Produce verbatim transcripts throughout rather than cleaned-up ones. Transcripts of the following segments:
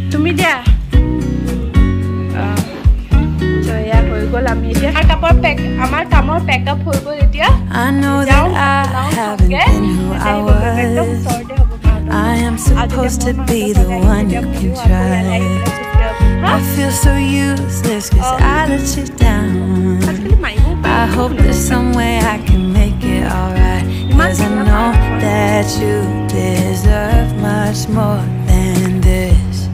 তুমি দিয়া জয়া হৈ গ'ল আমি এতিয়া আর কাপৰ পেক আমাৰ কামৰ পেকআপ হৈ গ'ল এতিয়া I know that I haven't been who I was I am supposed to be the one you can trust I feel so useless cause I let you down I hope there's some way I can make it alright cause I know that you deserve much more than this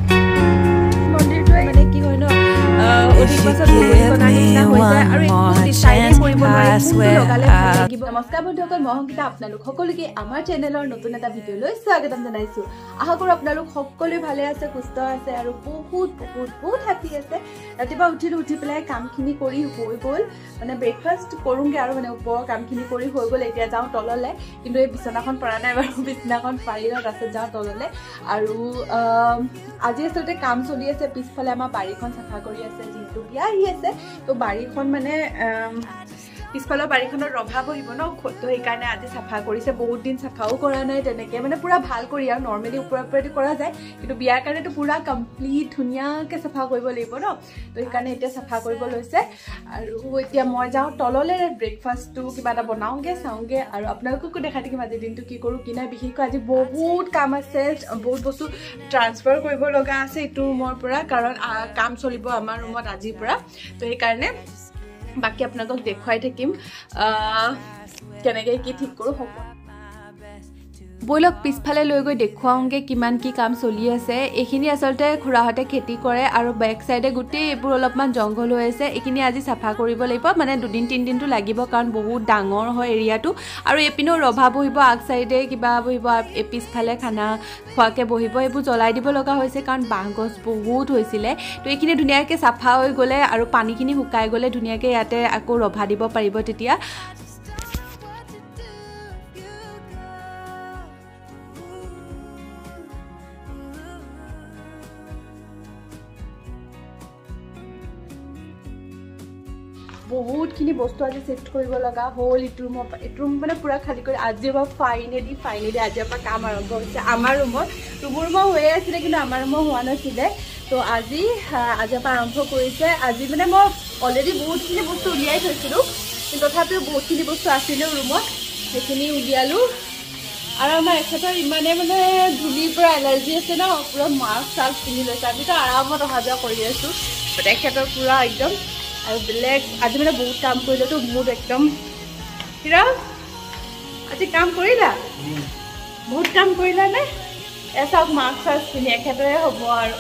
নমস্কাৰ বন্ধুসকল মই সংগীতা আপোনালোক সকলোকে আমাৰ চেনেলৰ নতুন এটা ভিডিঅ'লৈ স্বাগতম জনাইছো আশা কৰো আপোনালোক সকলোৱে ভালে আছে সুস্থ আছে আৰু বহুত বহুত বহুত হ্যাপি আছে ৰাতিপুৱা উঠিলো উঠি পেলাই কামখিনি কৰি হৈ গ'ল মানে ব্ৰেকফাষ্ট কৰোঁগে আৰু মানে ওপৰৰ কামখিনি কৰি হৈ গ'ল এতিয়া যাওঁ তললে কিন্তু এই বিছনাখন পৰা নাই বাৰু বিছনাখন পাৰি লওঁ তাৰপিছত যাওঁ তললে আৰু আজি আচলতে কাম চলি আছে পিছফালে আমাৰ বাৰীখন চাফা কৰি আছে যিহেতু বিয়া আহি আছে তো বাৰীখন মানে পিছফালৰ বাৰীখনৰ ৰভা বহিব ন তো সেইকাৰণে আজি চাফা কৰিছে বহুত দিন চাফাও কৰা নাই তেনেকৈ মানে পুৰা ভাল কৰি আৰু নৰ্মেলি ওপৰা ওপৰেদি কৰা যায় কিন্তু বিয়াৰ কাৰণেতো পুৰা কমপ্লিট ধুনীয়াকৈ চাফা কৰিব লাগিব ন তো সেইকাৰণে এতিয়া চাফা কৰিব লৈছে আৰু এতিয়া মই যাওঁ তললৈ ব্ৰেকফাষ্টটো কিবা এটা বনাওঁগৈ চাওঁগৈ আৰু আপোনালোককো দেখাই থাকিম আজি দিনটো কি কৰোঁ কি নাই বিশেষকৈ আজি বহুত কাম আছে বহুত বস্তু ট্ৰান্সফাৰ কৰিব লগা আছে এইটো ৰুমৰ পৰা কাৰণ কাম চলিব আমাৰ ৰুমত আজিৰ পৰা তো সেইকাৰণে বাকি আপোনালোকক দেখুৱাই থাকিম কেনেকৈ কি ঠিক কৰোঁ হ'ব বৈলক পিছফালে লৈ গৈ দেখুৱাওঁগে কিমান কি কাম চলি আছে এইখিনি আচলতে খুৰাহঁতে খেতি কৰে আৰু বেক সাইডে গোটেই এইবোৰ অলপমান জংঘল হৈ আছে এইখিনি আজি চাফা কৰিব লাগিব মানে দুদিন তিনিদিনটো লাগিব কাৰণ বহুত ডাঙৰ হয় এৰিয়াটো আৰু এপিনো ৰভা বহিব আগ সাইডে কিবা বহিব এই পিছফালে খানা খোৱাকে বহিব এইবোৰ জ্বলাই দিব লগা হৈছে কাৰণ বাঁহগছ বহুত হৈছিলে তো এইখিনি ধুনীয়াকৈ চাফা হৈ গ'লে আৰু পানীখিনি শুকাই গ'লে ধুনীয়াকৈ ইয়াতে আকৌ ৰভা দিব পাৰিব তেতিয়া বহুতখিনি বস্তু আজি শিফট কৰিব লগা হ'ল ইটো ৰুমৰ এইটো ৰুম মানে পুৰা খালী কৰি আজিৰ পৰা ফাইনেলি ফাইনেলি আজিৰ পৰা কাম আৰম্ভ হৈছে আমাৰ ৰুমত ৰুমৰ ৰুমৰ হৈয়ে আছিলে কিন্তু আমাৰ ৰুমৰ হোৱা নাছিলে তো আজি আজিৰ পৰা আৰম্ভ কৰিছে আজি মানে মই অলৰেডি বহুতখিনি বস্তু উলিয়াই থৈছিলোঁ কিন্তু তথাপিও বহুতখিনি বস্তু আছিলেও ৰুমত সেইখিনি উলিয়ালোঁ আৰু আমাৰ এখেতৰ ইমানে মানে ধূলিৰ পৰা এলাৰ্জি আছে ন পুৰা মাস্ক চাস্ক পিন্ধি লৈছে আমিতো আৰামত অহা যোৱা কৰি আছোঁ তেখেতৰ পুৰা একদম আৰু বেলেগ আজি মানে বহুত কাম কৰিলেতো মোৰ একদম হিৰা আজি কাম কৰিলা বহুত কাম কৰিলা নে এচাওক মাস্ক চাস্ক পিন্ধি এখেতৰে হ'ব আৰু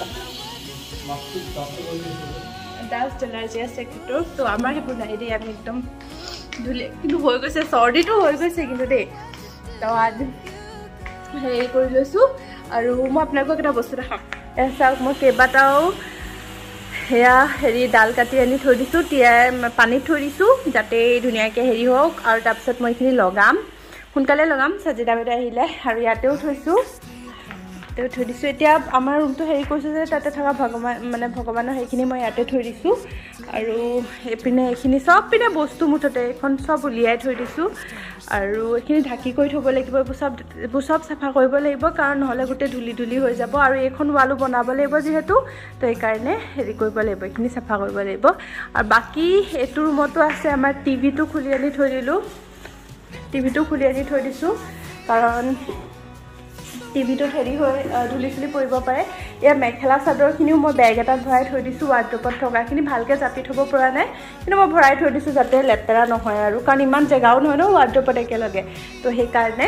ডাষ্ট এলাৰ্জি আছে এখেতৰ তো আমাৰ সেইবোৰ নাই দেই আমি একদম ধুলে কিন্তু হৈ গৈছে চৰ্দিটো হৈ গৈছে কিন্তু দেই তো আজি হেৰি কৰি লৈছোঁ আৰু মই আপোনালোকক এটা বস্তু দেখাম এচাওক মই কেইবাটাও হেয়া হেৰি ডাল কাটি আনি থৈ দিছোঁ তিয়াই পানীত থৈ দিছোঁ যাতে ধুনীয়াকৈ হেৰি হওক আৰু তাৰপিছত মই এইখিনি লগাম সোনকালে লগাম চাজিদা বাইদেউ আহিলে আৰু ইয়াতেও থৈছোঁ ইয়াতেও থৈ দিছোঁ এতিয়া আমাৰ ৰুমটো হেৰি কৰিছোঁ যে তাতে থকা ভগৱান মানে ভগৱানৰ সেইখিনি মই ইয়াতে থৈ দিছোঁ আৰু এইপিনে এইখিনি চব পিনে বস্তু মুঠতে এইখন চব উলিয়াই থৈ দিছোঁ আৰু এইখিনি ঢাকি কৰি থ'ব লাগিব এইবোৰ চব এইবোৰ চব চাফা কৰিব লাগিব কাৰণ নহ'লে গোটেই ধূলি ধূলি হৈ যাব আৰু এইখন ৱালো বনাব লাগিব যিহেতু তো সেইকাৰণে হেৰি কৰিব লাগিব এইখিনি চাফা কৰিব লাগিব আৰু বাকী এইটো ৰুমতো আছে আমাৰ টিভিটো খুলি আনি থৈ দিলোঁ টিভিটো খুলি আনি থৈ দিছোঁ কাৰণ টিভিটোত হেৰি হৈ ধূলি চুলি পৰিব পাৰে ইয়াৰ মেখেলা চাদৰখিনিও মই বেগ এটাত ভৰাই থৈ দিছোঁ ৱাৰ্ড্ৰবত থকাখিনি ভালকৈ জাপি থ'ব পৰা নাই কিন্তু মই ভৰাই থৈ দিছোঁ যাতে লেতেৰা নহয় আৰু কাৰণ ইমান জেগাও নহয় ন ৱাৰ্ড্ৰবত একেলগে তো সেইকাৰণে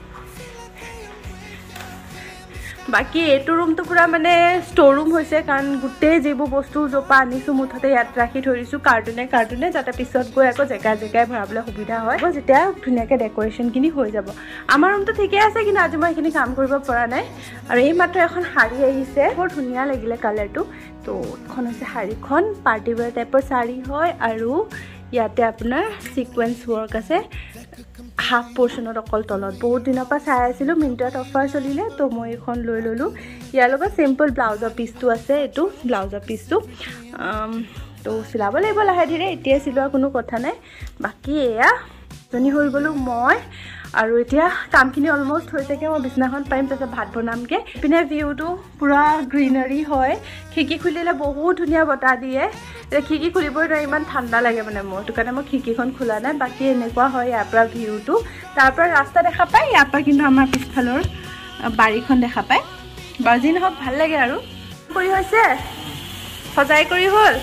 বাকী এইটো ৰুমটো পুৰা মানে ষ্ট'ৰ ৰুম হৈছে কাৰণ গোটেই যিবোৰ বস্তু য'ৰ পৰা আনিছোঁ মুঠতে ইয়াত ৰাখি থৈ দিছোঁ কাৰ্টুনে কাৰ্টুনে যাতে পিছত গৈ আকৌ জেগাই জেগাই ভৰাবলৈ সুবিধা হয় যেতিয়া ধুনীয়াকৈ ডেক'ৰেশ্যনখিনি হৈ যাব আমাৰ ৰুমটো ঠিকে আছে কিন্তু আজি মই এইখিনি কাম কৰিব পৰা নাই আৰু এই মাত্ৰ এখন শাৰী আহিছে বৰ ধুনীয়া লাগিলে কালাৰটো তো এইখন হৈছে শাৰীখন পাৰ্টি ৱেৰ টাইপৰ শাৰী হয় আৰু ইয়াতে আপোনাৰ ছিকুৱেঞ্চ ৱৰ্ক আছে হাফ পোৰ্শনত অকল তলত বহুত দিনৰ পৰা চাই আছিলোঁ মিন্ট্ৰাত অফাৰ চলিলে তো মই এখন লৈ ল'লোঁ ইয়াৰ লগত চিম্পল ব্লাউজৰ পিচটো আছে এইটো ব্লাউজৰ পিচটো তো চিলাব লাগিব লাহে ধীৰে এতিয়া চিলোৱাৰ কোনো কথা নাই বাকী এয়া জনী হৈ গ'লোঁ মই আৰু এতিয়া কামখিনি অলমোষ্ট হৈছেগে মই বিছনাখন পাৰিম তাৰপিছত ভাত বনামগে পিনে ভিউটো পুৰা গ্ৰীনাৰী হয় খিকি খুলিলে বহুত ধুনীয়া বতাহ দিয়ে এতিয়া খিকি খুলিবই নোৱাৰি ইমান ঠাণ্ডা লাগে মানে মোৰ সেইটো কাৰণে মই খিকিখন খোলা নাই বাকী এনেকুৱা হয় ইয়াৰ পৰা ভিউটো তাৰ পৰা ৰাস্তা দেখা পায় ইয়াৰ পৰা কিন্তু আমাৰ পিছফালৰ বাৰীখন দেখা পায় বাজি নহওক ভাল লাগে আৰু কৰি হৈছে সজাই কৰি হ'ল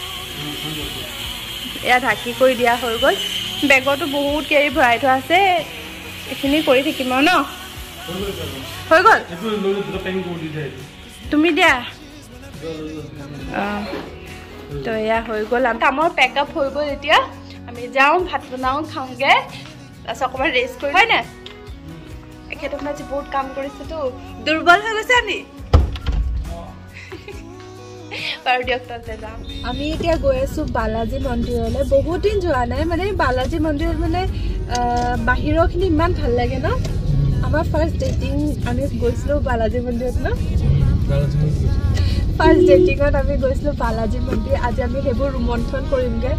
এয়া ঢাকি কৰি দিয়া হৈ গ'ল বেগতো বহুত কেৰি ভৰাই থোৱা আছে এইখিনি কৰি থাকিম আৰু ন হৈ গ'ল তুমি দিয়া অঁ তো এয়া হৈ গ'ল কামৰ পেক আপ হৈ গ'ল এতিয়া আমি যাওঁ ভাত বনাওঁ খাওঁগৈ তাৰপিছত অকণমান ৰেষ্ট কৰি হয় নাই এখেতক আজি বহুত কাম কৰিছেতো দুৰ্বল হৈ গৈছে নি বাৰু দিয়ক তাতে যাওঁ আমি এতিয়া গৈ আছোঁ বালাজী মন্দিৰলৈ বহুত দিন যোৱা নাই মানে বালাজী মন্দিৰত মানে বাহিৰৰখিনি ইমান ভাল লাগে ন আমাৰ ফাৰ্ষ্ট ডেটিং আমি গৈছিলোঁ বালাজী মন্দিৰত ন ফাৰ্ষ্ট ডেটিঙত আমি গৈছিলোঁ বালাজী মন্দিৰ আজি আমি সেইবোৰ ৰোমন্থন কৰিমগৈ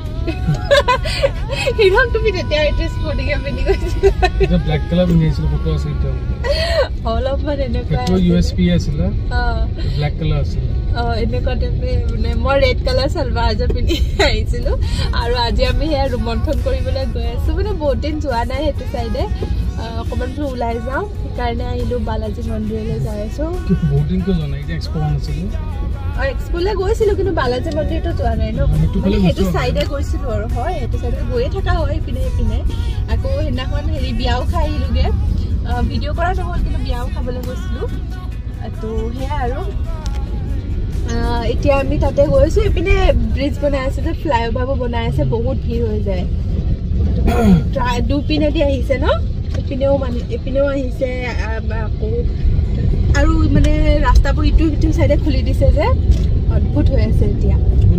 হিৰক তুমি তেতিয়া এইটো স্পৰ্টিং পিন্ধি গৈছিলা ব্লেক কালাৰ পিন্ধি আহিছিলোঁ ফটো আছে এতিয়া অলপমান এনেকুৱা ইউ এছ পি আছিলে ব্লেক কালাৰ আছিলে অঁ এনেকুৱা টাইপে মানে মই ৰেড কালাৰ চালৱাৰ এযোৰ পিন্ধি আহিছিলোঁ আৰু আজি আমি সেয়া ৰোমন্থন কৰিবলৈ গৈ আছোঁ মানে বহুত দিন যোৱা নাই সেইটো চাইডে অকণমান ওলাই যাওঁ সেইকাৰণে আহিলোঁ বালাজী মন্দিৰলৈ যাই আছোঁ বহুত দিন যোৱা নাই এক্সপো আছিলোঁ অঁ এক্সপোলৈ গৈছিলোঁ কিন্তু বালাজী মন্দিৰটো যোৱা নাই ন সেইটো চাইডে গৈছিলোঁ আৰু হয় সেইটো চাইডে গৈয়ে থকা হয় ইপিনে ইপিনে আকৌ সেইদিনাখন হেৰি বিয়াও খাই আহিলোঁগৈ ভিডিঅ' কৰা নহ'ল কিন্তু বিয়াও খাবলৈ গৈছিলোঁ তো সেয়াই আৰু এতিয়া আমি তাতে গৈছোঁ ইপিনে ব্ৰিজ বনাই আছে যে ফ্লাই অভাৰো বনাই আছে বহুত ভিৰ হৈ যায় দুপিনেদি আহিছে ন ইপিনেও মানে ইপিনেও আহিছে আকৌ আৰু মানে ৰাস্তাবোৰ ইটো সিটো চাইডে খুলি দিছে যে অদ্ভুত হৈ আছে এতিয়া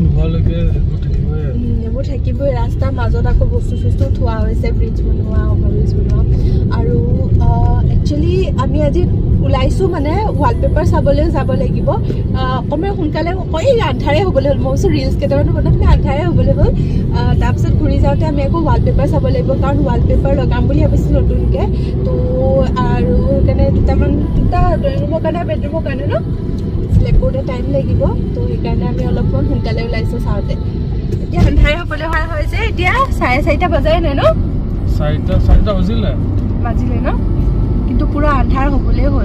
এইবোৰ থাকিবই ৰাস্তাৰ মাজত আকৌ বস্তু চস্তু থোৱা হৈছে ব্ৰিজ বনোৱা অভাৰব্ৰিজ বনোৱা আৰু একচুৱেলি আমি আজি ওলাইছোঁ মানে ৱালপেপাৰ চাবলৈও যাব লাগিব অকণমান সোনকালে এই আন্ধাৰে হ'বলৈ হ'ল মই ভাবিছোঁ ৰিলচ কেইটামানো বনাম মানে আন্ধাৰে হ'বলৈ হ'ল তাৰপিছত ঘূৰি যাওঁতে আমি আকৌ ৱালপেপাৰ চাব লাগিব কাৰণ ৱালপেপাৰ লগাম বুলি ভাবিছোঁ নতুনকৈ তো আৰু সেইকাৰণে দুটামান দুটা ড্ৰয়িং ৰুমৰ কাৰণে বেডৰুমৰ কাৰণে ন চিলেক্ট কৰোঁতে টাইম লাগিব তো সেইকাৰণে আমি অলপমান সোনকালে ওলাইছোঁ চাওঁতে এতিয়া আন্ধাৰে হ'বলৈ হোৱা হয় যে এতিয়া চাৰে চাৰিটা বজাই নাই ন চাৰিটা চাৰিটা বাজিলে বাজিলে ন কিন্তু পুৰা আন্ধাৰ হ'বলৈ হ'ল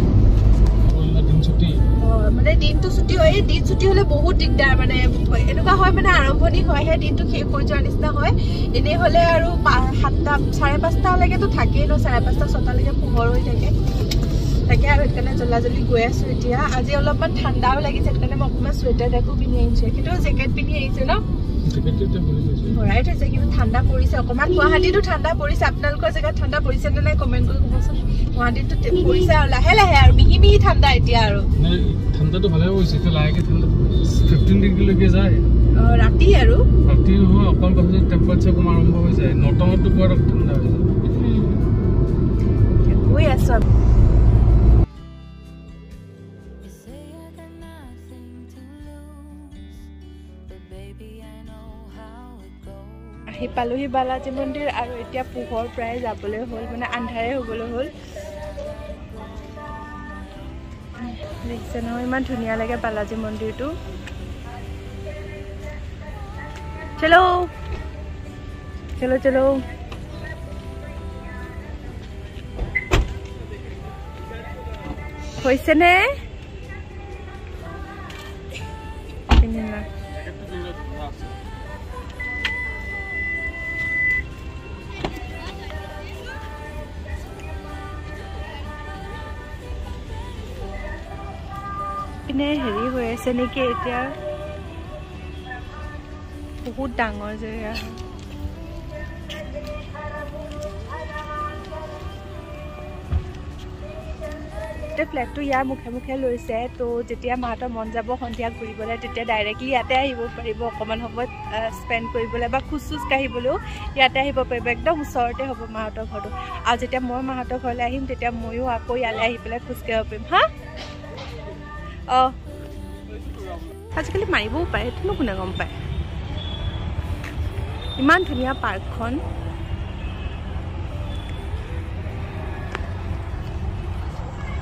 মানে দিনটো ছুটি হয় এই দিন ছুটি হ'লে বহুত দিগদাৰ মানে এনেকুৱা হয় মানে আৰম্ভণি হয়হে দিনটো শেষ হৈ যোৱাৰ নিচিনা হয় এনেই হ'লে আৰু সাতটা চাৰে পাঁচটালৈকেতো থাকেই ন চাৰে পাঁচটা ছটালৈকে পোহৰ হৈ থাকে তাকে আৰু সেইকাৰণে জল্দা জল্দি গৈ আছোঁ এতিয়া আজি অলপমান ঠাণ্ডাও লাগিছে সেইকাৰণে মই অকণমান চুৱেটাৰ টাইপো পিন্ধি আহিছোঁ কিন্তু জেকেট পিন্ধি আহিছোঁ ন ভৰাই থৈছে কিন্তু ঠাণ্ডা পৰিছে অকণমান গুৱাহাটীতো ঠাণ্ডা পৰিছে আপোনালোকৰ জেগাত ঠাণ্ডা পৰিছে নে নাই কমেণ্ট কৰি ক'বচোন গুৱাহাটীতো পৰিছে আৰু লাহে লাহে আৰু মিহি মিহি ঠাণ্ডা এতিয়া আৰু ঠাণ্ডাটো ভালে পৰিছে এতিয়া লাহেকৈ ঠাণ্ডা ফিফটিন ডিগ্ৰীলৈকে যায় অঁ ৰাতি আৰু ৰাতি নহয় অকণ পাছত টেম্পাৰেচাৰ কম আৰম্ভ হৈ যায় নটামানতো পুৰা ঠাণ্ডা হৈ যায় গৈ আছোঁ আহি পালোহি বালাজী মন্দিৰ আৰু এতিয়া পোহৰ প্ৰায় যাবলৈ হ'ল মানে আন্ধাৰে হ'বলৈ হ'ল দেখিছে নহয় ইমান ধুনীয়া লাগে বালাজী মন্দিৰটো চলো চলো চলো হৈছেনে পিনে হেৰি হৈ আছে নেকি এতিয়া বহুত ডাঙৰ জেগা ফ্লেগটো ইয়াৰ মুখে মুখে লৈছে তো যেতিয়া মাহঁতৰ মন যাব সন্ধিয়া ঘূৰিবলৈ তেতিয়া ডাইৰেক্টলি ইয়াতে আহিব পাৰিব অকণমান সময় স্পেণ্ড কৰিবলৈ বা খোজ চোজ কাঢ়িবলৈও ইয়াতে আহিব পাৰিব একদম ওচৰতে হ'ব মাহঁতৰ ঘৰটো আৰু যেতিয়া মই মাহঁতৰ ঘৰলৈ আহিম তেতিয়া ময়ো আকৌ ইয়ালৈ আহি পেলাই খোজ কাঢ়িব পাৰিম হা অঁ আজিকালি মাৰিবও পাৰে সেইটোনো কোনে গম পায় ইমান ধুনীয়া পাৰ্কখন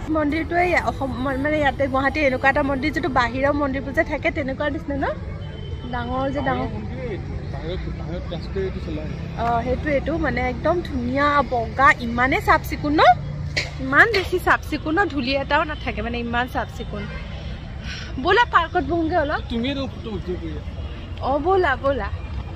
মন্দিৰটোৱে অসম মানে ইয়াতে গুৱাহাটীৰ এনেকুৱা এটা মন্দিৰ যিটো বাহিৰৰ মন্দিৰবোৰ যে থাকে তেনেকুৱা নিচিনা ন ডাঙৰ যে ডাঙৰ অঁ সেইটোৱেইটো মানে একদম ধুনীয়া বগা ইমানেই চাফ চিকুণ ন ইমান বেছি চাফ চিকুণ ন ধূলি এটাও নাথাকে মানে ইমান চাফ চিকুণ ব'লা পাৰ্কত বহোঁগে অলপ অঁ ব'লা ব'লা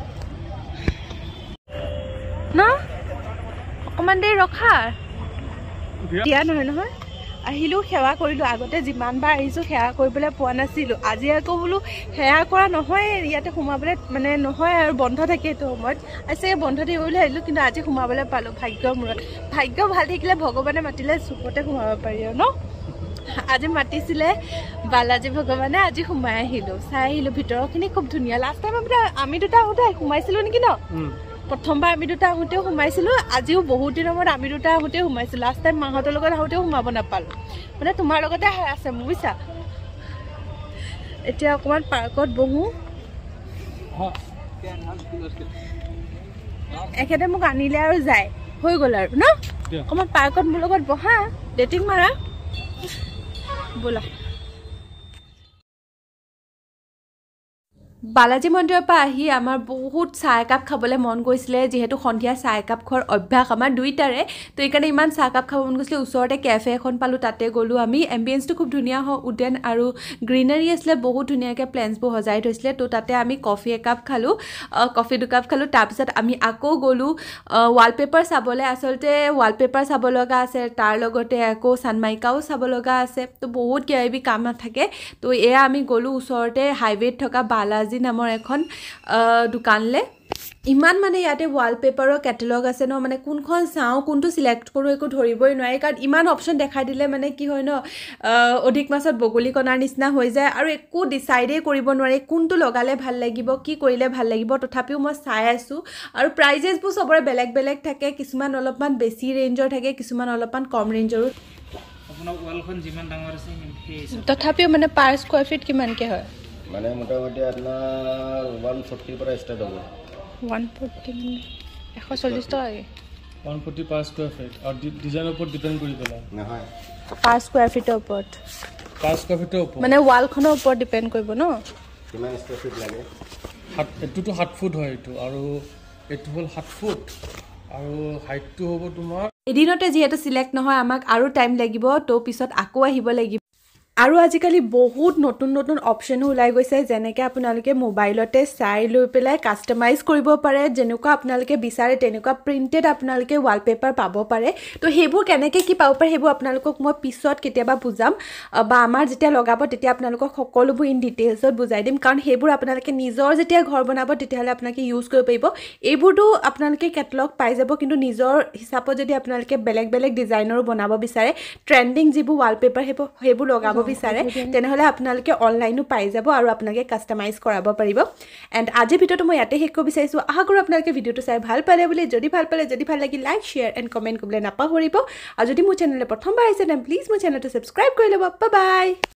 ন অকণমান দেৰি ৰখা দিয়া নহয় নহয় আহিলোঁ সেৱা কৰিলোঁ আগতে যিমানবাৰ আহিছোঁ সেৱা কৰিবলৈ পোৱা নাছিলোঁ আজি আকৌ বোলো সেৱা কৰা নহয় ইয়াতে সোমাবলৈ মানে নহয় আৰু বন্ধ থাকে এইটো সময়ত আছে বন্ধ থাকিব বুলি আহিলোঁ কিন্তু আজি সোমাবলৈ পালোঁ ভাগ্যৰ মূৰত ভাগ্য ভাল থাকিলে ভগৱানে মাতিলে চুকতে সোমাব পাৰি আৰু ন আজি মাতিছিলে বালাজী ভগৱানে আজি সোমাই আহিলোঁ চাই আহিলোঁ ভিতৰৰখিনি খুব ধুনীয়া লাষ্ট টাইম আমি আমি দুটা আহোঁতে সোমাইছিলোঁ নেকি ন প্ৰথমবাৰ আমি দুটা আহোঁতেও সোমাইছিলোঁ আজিও বহুত দিনৰ মূৰত আমি দুটা আহোঁতেও সোমাইছোঁ লাষ্ট টাইম মাহঁতৰ লগত আহোঁতেও সোমাব নাপালোঁ মানে তোমাৰ লগতে আছে মোৰ বুজিছা এতিয়া অকণমান পাৰ্কত বহোঁ এখেতে মোক আনিলে আৰু যায় হৈ গ'ল আৰু ন অকণমান পাৰ্কত মোৰ লগত বহা ডেটিং মাৰা ব'লা বালাজী মন্দিৰৰ পৰা আহি আমাৰ বহুত চাহ একাপ খাবলৈ মন গৈছিলে যিহেতু সন্ধিয়া চাহ একাপ খোৱাৰ অভ্যাস আমাৰ দুইটাৰে তো এইকাৰণে ইমান চাহ একাপ খাব মন গৈছিলে ওচৰতে কেফে এখন পালোঁ তাতে গ'লোঁ আমি এম্বিয়েঞ্চটো খুব ধুনীয়া হয় উডেন আৰু গ্ৰীনাৰী আছিলে বহুত ধুনীয়াকৈ প্লেন্সবোৰ সজাই থৈছিলে তো তাতে আমি কফি একাপ খালোঁ কফি দুকাপ খালোঁ তাৰপিছত আমি আকৌ গ'লোঁ ৱালপেপাৰ চাবলৈ আচলতে ৱালপেপাৰ চাব লগা আছে তাৰ লগতে আকৌ চানমাইকাও চাব লগা আছে তো বহুত কিবা কিবি কাম নাথাকে তো এয়া আমি গ'লোঁ ওচৰতে হাইৱেত থকা বালাজী নামৰ এখন দোকানলৈ ইমান মানে ইয়াতে ৱালপেপাৰৰ কেটেলগ আছে ন মানে কোনখন চাওঁ কোনটো চিলেক্ট কৰোঁ একো ধৰিবই নোৱাৰি কাৰণ ইমান অপশ্যন দেখাই দিলে মানে কি হয় ন অধিক মাছত বগলী কণাৰ নিচিনা হৈ যায় আৰু একো ডিচাইডেই কৰিব নোৱাৰি কোনটো লগালে ভাল লাগিব কি কৰিলে ভাল লাগিব তথাপিও মই চাই আছোঁ আৰু প্ৰাইজেছবোৰ চবৰে বেলেগ বেলেগ থাকে কিছুমান অলপমান বেছি ৰেঞ্জৰ থাকে কিছুমান অলপমান কম ৰেঞ্জৰো আপোনাৰ ৱালখন যিমান ডাঙৰ আছে তথাপিও মানে পাৰ স্কোৱাৰ ফিট কিমানকৈ হয় মানে মোটামুটি আপোনাৰ ওৱান ফৰ্টিৰ পৰা ষ্টাৰ্ট হ'ব ওৱান ফৰ্টি মানে এশ চল্লিছ টকাকৈ one forty per square feet আৰু ডিজাইনৰ ওপৰত ডিপেণ্ড কৰি পেলাই নহয় পাৰ স্কোৱাৰ ফিটৰ ওপৰত পাৰ স্কোৱাৰ ফিটৰ ওপৰত মানে ৱালখনৰ ওপৰত ডিপেণ্ড কৰিব ন কিমান স্কোৱাৰ ফিট লাগে সাত এইটোতো সাত ফুট হয় এইটো আৰু এইটো হ'ল সাত ফুট আৰু হাইটটো হ'ব তোমাৰ এদিনতে যিহেতু চিলেক্ট নহয় আমাক আৰু টাইম লাগিব তো পিছত আকৌ আহিব লাগিব আৰু আজিকালি বহুত নতুন নতুন অপশ্যনো ওলাই গৈছে যেনেকৈ আপোনালোকে মোবাইলতে চাই লৈ পেলাই কাষ্টমাইজ কৰিব পাৰে যেনেকুৱা আপোনালোকে বিচাৰে তেনেকুৱা প্ৰিণ্টেড আপোনালোকে ৱালপেপাৰ পাব পাৰে তো সেইবোৰ কেনেকৈ কি পাব পাৰে সেইবোৰ আপোনালোকক মই পিছত কেতিয়াবা বুজাম বা আমাৰ যেতিয়া লগাব তেতিয়া আপোনালোকক সকলোবোৰ ইন ডিটেইলছত বুজাই দিম কাৰণ সেইবোৰ আপোনালোকে নিজৰ যেতিয়া ঘৰ বনাব তেতিয়াহ'লে আপোনালোকে ইউজ কৰিব পাৰিব এইবোৰতো আপোনালোকে কেটেলগ পাই যাব কিন্তু নিজৰ হিচাপত যদি আপোনালোকে বেলেগ বেলেগ ডিজাইনৰো বনাব বিচাৰে ট্ৰেণ্ডিং যিবোৰ ৱালপেপাৰ সেইবোৰ সেইবোৰ লগাব বিচাৰে তেনেহ'লে আপোনালোকে অনলাইনো পাই যাব আৰু আপোনালোকে কাষ্টমাইজ কৰাব পাৰিব এণ্ড আজিৰ ভিডিঅ'টো মই ইয়াতে শেষ কৰিব বিচাৰিছোঁ আশা কৰোঁ আপোনালোকে ভিডিঅ'টো চাই ভাল পালে বুলি যদি ভাল পালে যদি ভাল লাগি লাইক শ্বেয়াৰ এণ্ড কমেণ্ট কৰিবলৈ নাপাহৰিব আৰু যদি মোৰ চেনেললৈ প্ৰথমবাৰ আহিছে তেন্তে প্লিজ মোৰ চেনেলটো ছাবস্ক্ৰাইব কৰি ল'ব বাই বাই